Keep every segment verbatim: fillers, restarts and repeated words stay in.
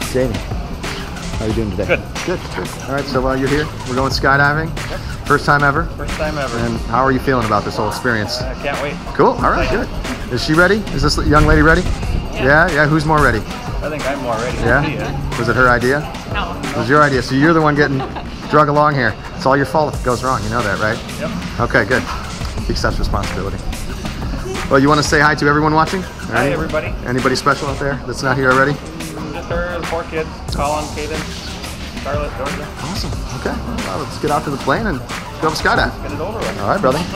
Jamie, how are you doing today? Good. Good, good. All right, so while uh, you're here, we're going skydiving. Yep. First time ever? First time ever. And how are you feeling about this whole experience? I can't wait. Cool, all right, good. Is she ready? Is this young lady ready? Yeah. Yeah, yeah, who's more ready? I think I'm more ready Yeah? than she is. Was it her idea? No. It was your idea, so you're the one getting drug along here. It's all your fault if it goes wrong, you know that, right? Yep. Okay, good. He accepts responsibility. Well, you want to say hi to everyone watching? Hi, Any- everybody. Anybody special out there that's not here already? Just her, the four kids, Colin, Caden, Charlotte, Georgia. Awesome. Okay. Well, let's get out to the plane and go skydive. Get it over with. All right, brother.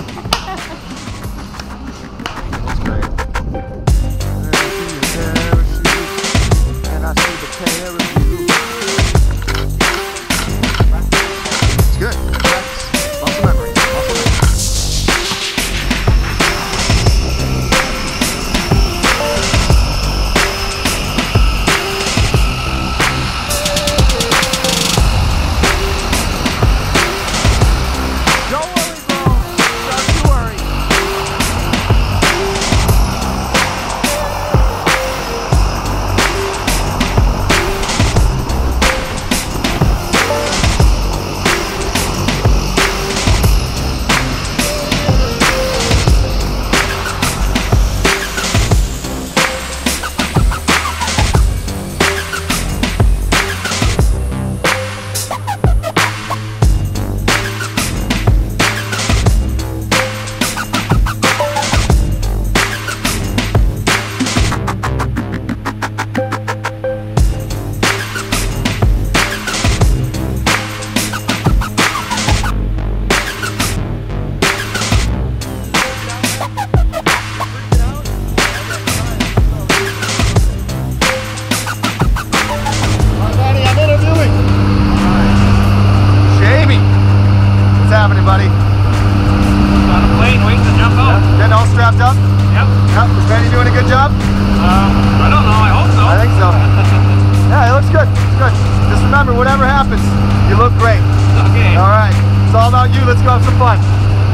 That's great. It's good. Muscle memory. Muscle memory. Buddy. On a plane, waiting to jump out. Yeah. Getting all strapped up? Yep. Yep. Is Benny doing a good job? Um, I don't know. I hope so. I think so. Yeah, it looks good. It's good. Just remember, whatever happens, you look great. Okay. All right. It's all about you. Let's go have some fun.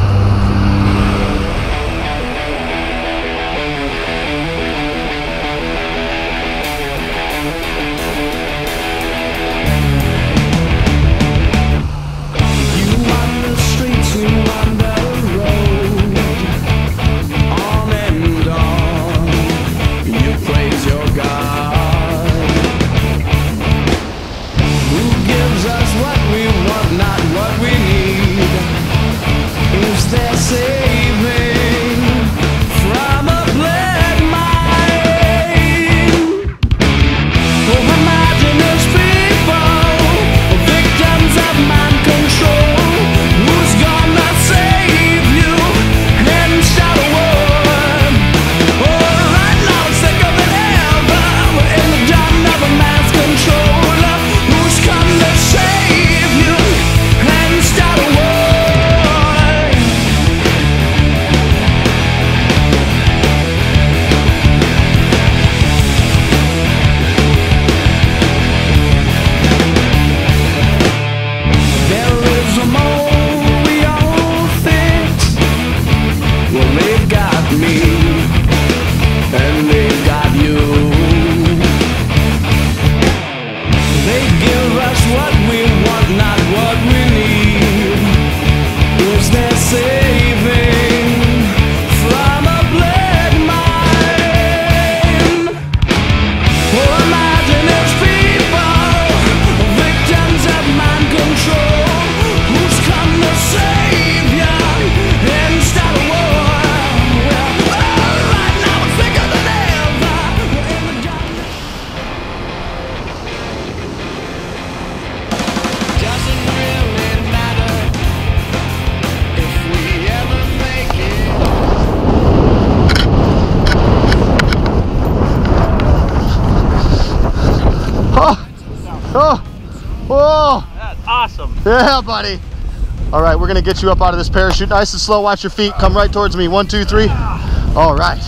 Oh, whoa. That's awesome. Yeah, buddy. All right, we're gonna get you up out of this parachute. Nice and slow, watch your feet. Come right towards me, one, two, three. All right.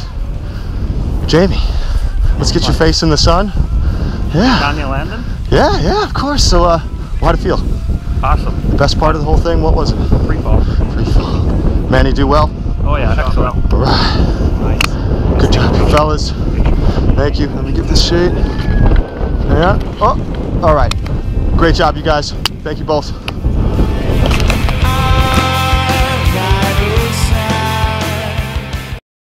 Jamie, let's get your face in the sun. Yeah. Tanya Landon? Yeah, yeah, of course. So, uh, how'd it feel? Awesome. The best part of the whole thing, what was it? Free fall. Free fall. Manny, do well? Oh yeah, excellent. All right. Nice. Good job, fellas. Thank you. Let me get this shade. Yeah. Oh, all right. Great job, you guys. Thank you both.